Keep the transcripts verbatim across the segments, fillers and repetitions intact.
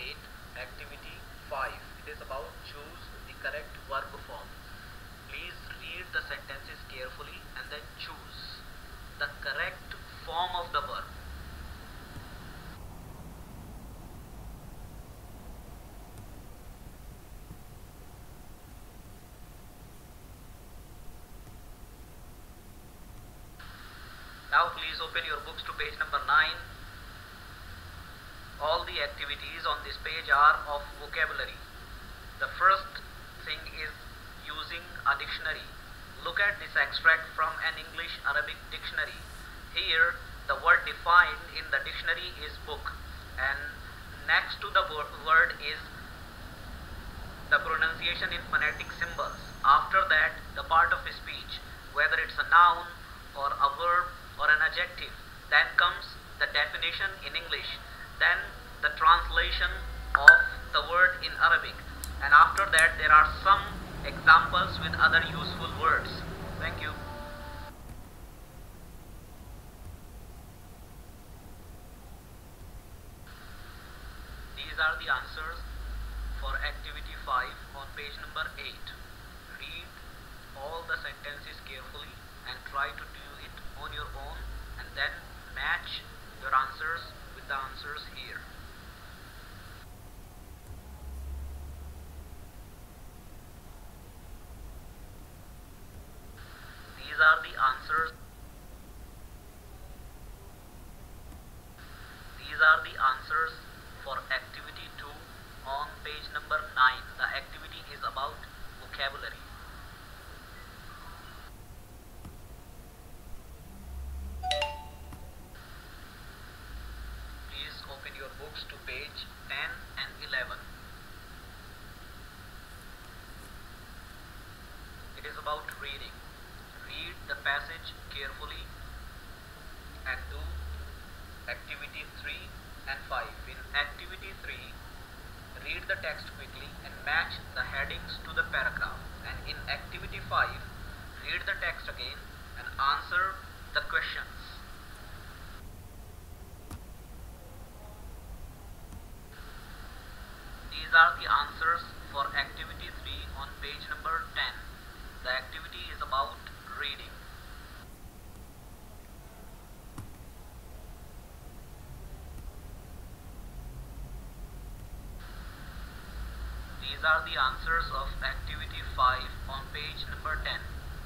eight, activity five. It is about choose the correct verb form. Please read the sentences carefully and then choose the correct form of the verb. Now please open your books to page number nine. All the activities on this page are of vocabulary. The first thing is using a dictionary. Look at this extract from an English-Arabic dictionary. Here the word defined in the dictionary is book, and next to the word is the pronunciation in phonetic symbols. After that, the part of a speech, whether it's a noun or a verb or an adjective. Then comes the definition in English, then the translation of the word in Arabic, and after that there are some examples with other useful words. Thank you. These are the answers for activity five on page number eight. Read all the sentences carefully and try to do it on your own, and then match your answers with the answers here. These are the answers. These are the answers for activity two on page number nine. The activity is about vocabulary. Open your books to page ten and eleven. It is about reading. Read the passage carefully and do activity three and five. In activity three, read the text quickly and match the headings to the paragraph. And in activity five, read the text again and answer the questions. These are the answers for activity three on page number ten. The activity is about reading. These are the answers of activity five on page number ten.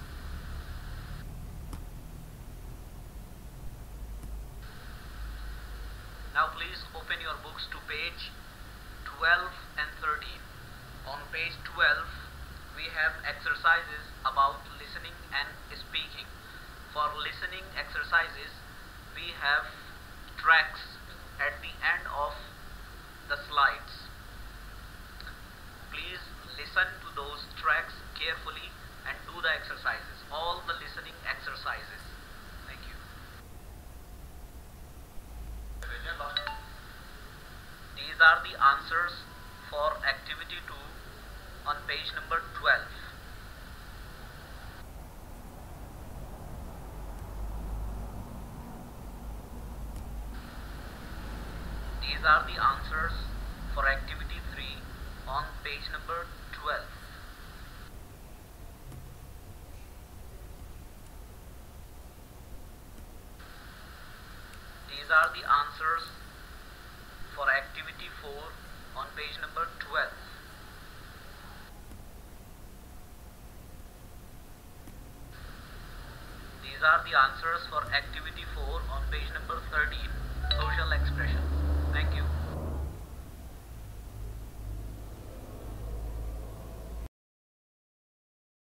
Now please open your books to page twelve and thirteen. On page twelve, we have exercises about listening and speaking. For listening exercises, we have tracks at the end of the slides. Please listen to those tracks carefully and do the exercises, all the listening exercises. Thank you. These are the answers for activity two on page number twelve. These are the answers for activity three on page number twelve. These are the answers for activity four on page number twelve. These are the answers for activity four on page number thirteen, social expression.